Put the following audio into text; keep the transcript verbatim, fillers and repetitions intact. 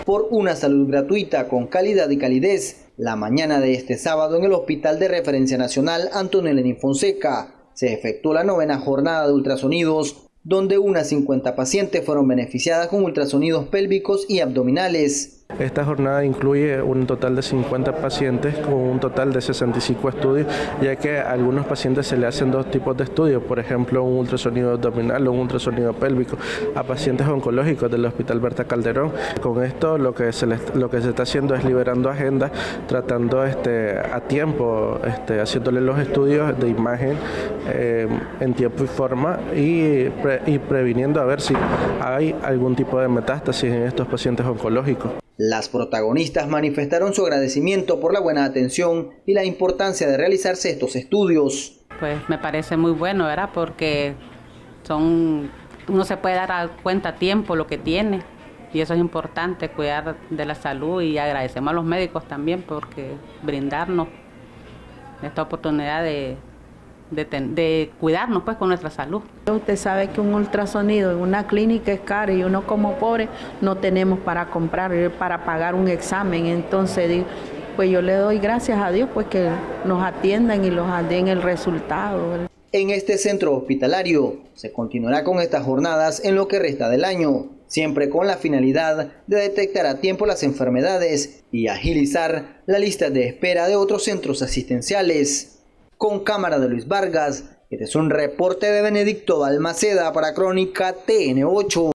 por una salud gratuita con calidad y calidez. La mañana de este sábado en el Hospital de Referencia Nacional Antonio Lenín Fonseca se efectuó la novena jornada de ultrasonidos, donde unas cincuenta pacientes fueron beneficiadas con ultrasonidos pélvicos y abdominales. Esta jornada incluye un total de cincuenta pacientes con un total de sesenta y cinco estudios, ya que a algunos pacientes se le hacen dos tipos de estudios, por ejemplo un ultrasonido abdominal o un ultrasonido pélvico a pacientes oncológicos del Hospital Berta Calderón. Con esto lo que se, les, lo que se está haciendo es liberando agendas, tratando este, a tiempo, este, haciéndole los estudios de imagen eh, en tiempo y forma y, pre, y previniendo a ver si hay algún tipo de metástasis en estos pacientes oncológicos. Las protagonistas manifestaron su agradecimiento por la buena atención y la importancia de realizarse estos estudios. Pues me parece muy bueno, ¿verdad? Porque son, uno se puede dar cuenta a tiempo lo que tiene y eso es importante, cuidar de la salud, y agradecemos a los médicos también porque brindarnos esta oportunidad de, de, de cuidarnos pues con nuestra salud. Usted sabe que un ultrasonido en una clínica es caro y uno como pobre no tenemos para comprar, para pagar un examen. Entonces, pues yo le doy gracias a Dios pues que nos atiendan y nos den el resultado. En este centro hospitalario se continuará con estas jornadas en lo que resta del año, siempre con la finalidad de detectar a tiempo las enfermedades y agilizar la lista de espera de otros centros asistenciales. Con cámara de Luis Vargas, este es un reporte de Benedicto Balmaceda para Crónica T N ocho.